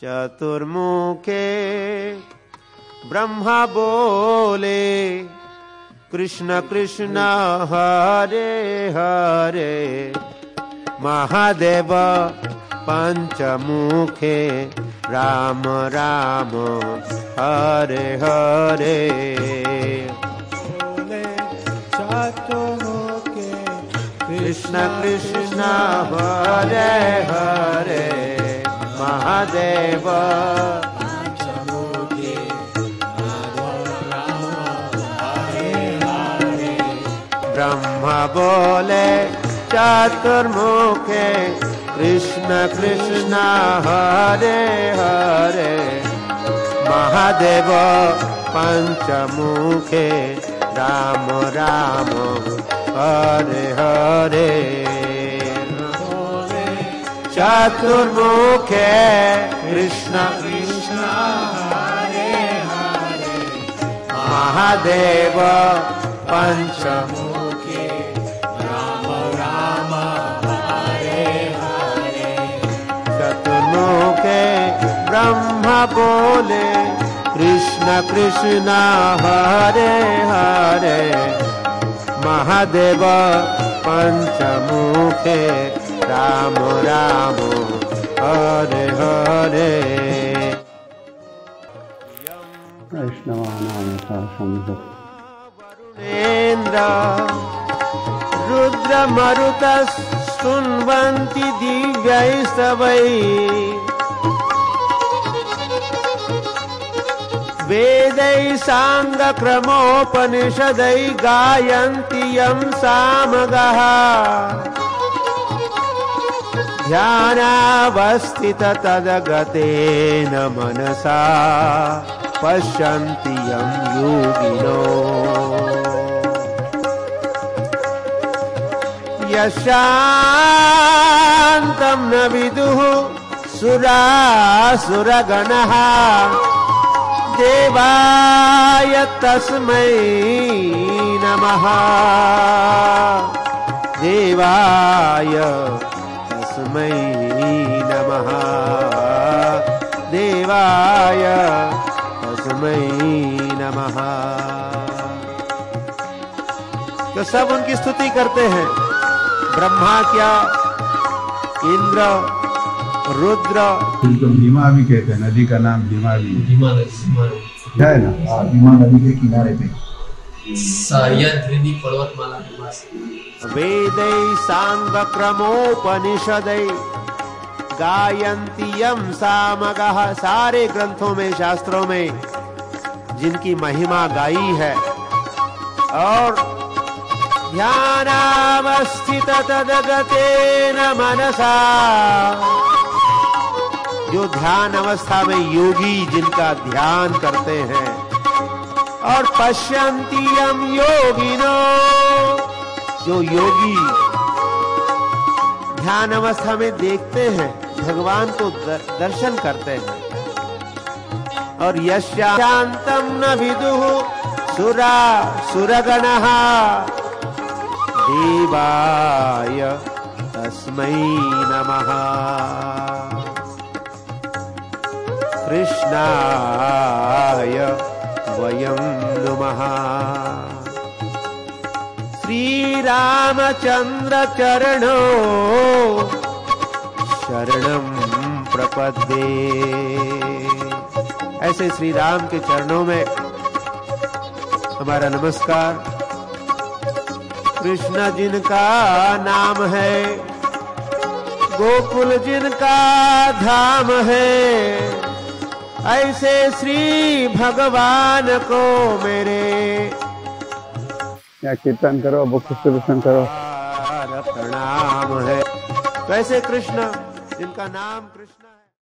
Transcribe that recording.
चतुर्मुखे ब्रह्मा बोले कृष्ण कृष्ण हरे हरे महादेव पंचमुखे राम राम हरे हरे चतुर्मुखे कृष्ण कृष्ण हरे हरे महादेव पंचमुखे राम हरे हरे ब्रह्मा बोले चतुर्मुखे कृष्ण कृष्ण हरे हरे महादेव पंचमुखे राम राम हरे हरे चतुर्मुखे कृष्ण कृष्ण हरे हरे महादेव पंचमुखे राम राम हरे हरे चतुर्मुखे ब्रह्मा बोले कृष्ण कृष्ण हरे हरे महादेव पंचमुखे राम राम हरे हरे वरुणेन्द्र रुद्र मरुत सुन्वन्ति दिव्यैस्तवैः वेदैः साङ्गक्रमोपनिषदैः गायन्ति यं सामगः ध्यानावस्थित तदगतेन मनसा पश्यन्ति यं योगिनो यशान्तं न विदुः सुरासुरगणः देवाय तस्मै नमः देवाय तस्मै नमः देवाय तस्मै नमः। तो सब उनकी स्तुति करते हैं। ब्रह्मा क्या, इंद्र, रुद्र, इसको भीमा भी कहते हैं, नदी का नाम भीमा भी है ना। भीमा नदी के किनारे पे पर्वतमाला के पास वेदै सांगक्रमोपनिषदै गायन्ति यं सामगः। सारे ग्रंथों में, शास्त्रों में जिनकी महिमा गाई है। और ध्यानावस्थित तदगतेन मनसा, जो ध्यान अवस्था में योगी जिनका ध्यान करते हैं। और पश्यन्ति यं योगिनो, जो योगी ध्यान अवस्था में देखते हैं, भगवान को दर्शन करते हैं। और यशान्तं न विदुः सुरगणः देवाय तस्मै नमः कृष्णाय वयं नुमः। श्रीरामचन्द्र चरणो शरणं प्रपद्ये। ऐसे श्री राम के चरणों में हमारा नमस्कार। कृष्ण जिनका नाम है, गोकुल जिनका धाम है, ऐसे श्री भगवान को मेरे या कीर्तन करो, बुक डिस्ट्रीब्यूशन करो, प्रणाम है। वैसे कृष्ण जिनका नाम कृष्ण